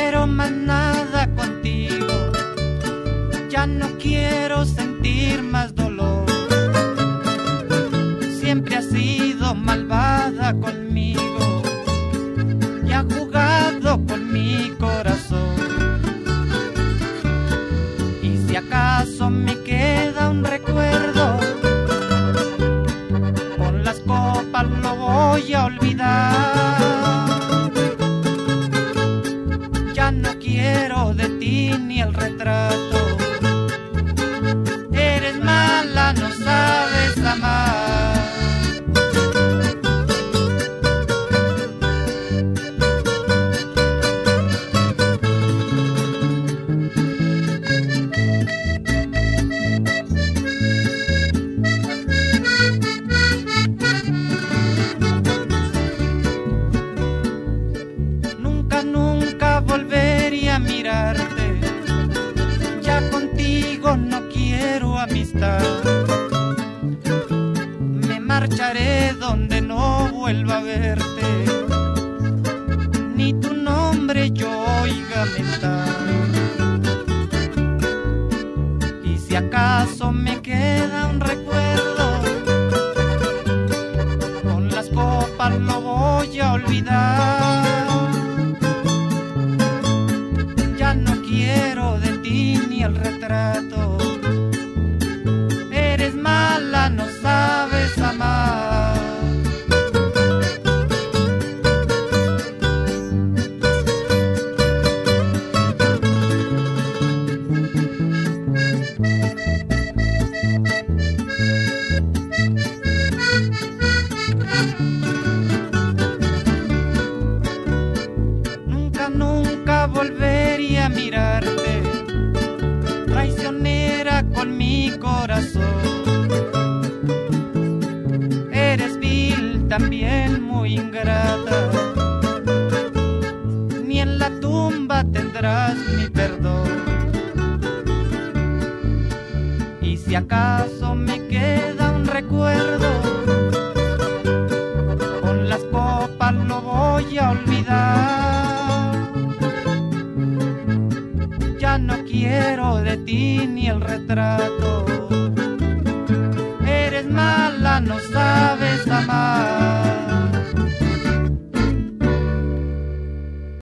quiero más nada contigo, ya no quiero sentir más dolor. Siempre has sido malvada conmigo y has jugado con mi corazón. Y si acaso me queda un recuerdo, con las copas lo voy a olvidar. Ya no quiero de ti ni el retrato. Eres mala, no sabes amar. Nunca volvería a mirarte, ya contigo no quiero amistad. Me marcharé donde no vuelva a verte, ni tu nombre yo oiga mentar. Y si acaso me queda un recuerdo, con las copas lo voy a olvidar. Ya no quiero de ti ni el retrato. Eres mala, no sabes amar. Nunca volvería a mirarte, traicionera con mi corazón. Eres vil, también muy ingrata, ni en la tumba tendrás mi perdón. Y si acaso me queda un recuerdo, con las copas lo voy a olvidar. Ya no quiero de ti ni el retrato.